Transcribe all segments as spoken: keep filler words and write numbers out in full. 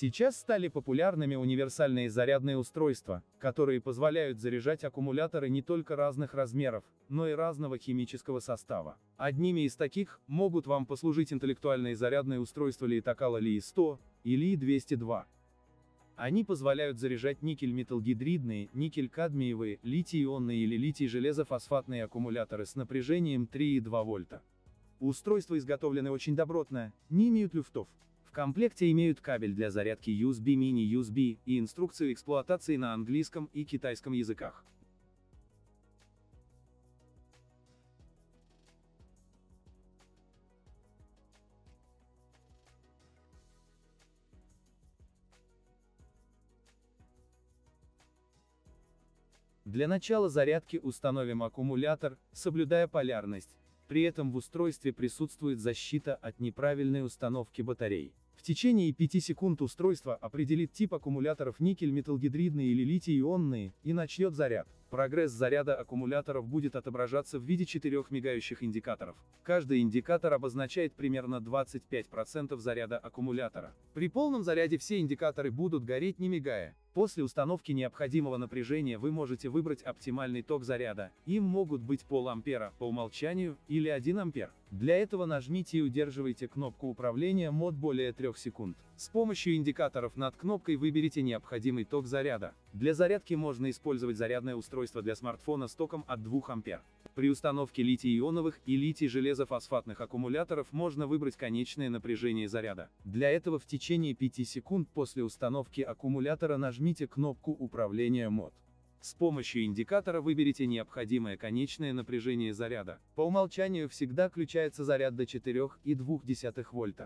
Сейчас стали популярными универсальные зарядные устройства, которые позволяют заряжать аккумуляторы не только разных размеров, но и разного химического состава. Одними из таких могут вам послужить интеллектуальные зарядные устройства Li-Takala Li сто и Li двести два. Они позволяют заряжать никель-металлгидридные, никель-кадмиевые, литий-ионные или литий-железофосфатные аккумуляторы с напряжением три и два вольта. Устройства изготовлены очень добротно, не имеют люфтов. В комплекте имеют кабель для зарядки ю эс би, мини-ю эс би и инструкцию эксплуатации на английском и китайском языках. Для начала зарядки установим аккумулятор, соблюдая полярность. При этом в устройстве присутствует защита от неправильной установки батарей. В течение пяти секунд устройство определит тип аккумуляторов никель-металлгидридные или литий-ионные и начнет заряд. Прогресс заряда аккумуляторов будет отображаться в виде четырех мигающих индикаторов. Каждый индикатор обозначает примерно двадцать пять процентов заряда аккумулятора. При полном заряде все индикаторы будут гореть не мигая. После установки необходимого напряжения вы можете выбрать оптимальный ток заряда. Им могут быть полампера по умолчанию или один ампер. Для этого нажмите и удерживайте кнопку управления мод более трех секунд. С помощью индикаторов над кнопкой выберите необходимый ток заряда. Для зарядки можно использовать зарядное устройство для смартфона с током от двух ампер. При установке литий-ионовых и литий-железофосфатных аккумуляторов можно выбрать конечное напряжение заряда. Для этого в течение пяти секунд после установки аккумулятора нажмите кнопку управления мод. С помощью индикатора выберите необходимое конечное напряжение заряда. По умолчанию всегда включается заряд до четырёх и двух десятых вольта.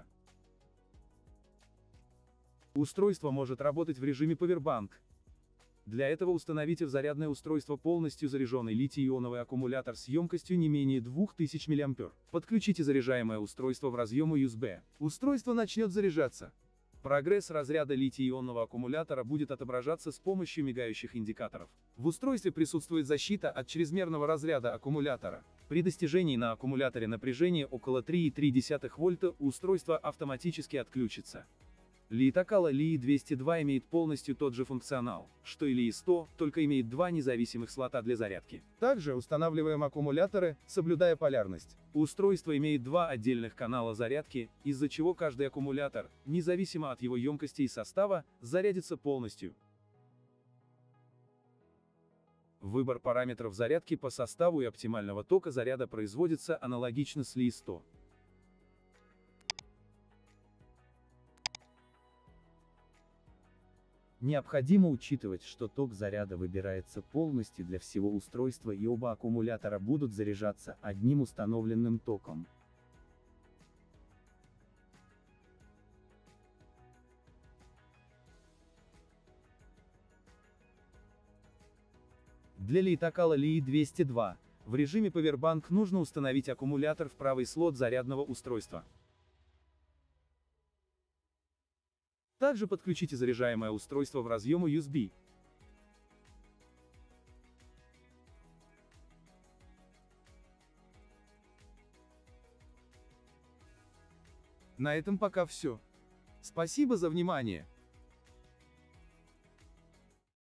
Устройство может работать в режиме Powerbank. Для этого установите в зарядное устройство полностью заряженный литий-ионовый аккумулятор с емкостью не менее двух тысяч миллиампер. Подключите заряжаемое устройство в разъему ю эс би. Устройство начнет заряжаться. Прогресс разряда литий-ионного аккумулятора будет отображаться с помощью мигающих индикаторов. В устройстве присутствует защита от чрезмерного разряда аккумулятора. При достижении на аккумуляторе напряжения около трёх и трёх десятых вольта устройство автоматически отключится. Li-Takala Li двести два имеет полностью тот же функционал, что и Li сто, только имеет два независимых слота для зарядки. Также устанавливаем аккумуляторы, соблюдая полярность. Устройство имеет два отдельных канала зарядки, из-за чего каждый аккумулятор, независимо от его емкости и состава, зарядится полностью. Выбор параметров зарядки по составу и оптимального тока заряда производится аналогично с Li сто. Необходимо учитывать, что ток заряда выбирается полностью для всего устройства и оба аккумулятора будут заряжаться одним установленным током. Для Li-Takala Li двести два в режиме Powerbank нужно установить аккумулятор в правый слот зарядного устройства. Также подключите заряжаемое устройство в разъему ю эс би. На этом пока все. Спасибо за внимание.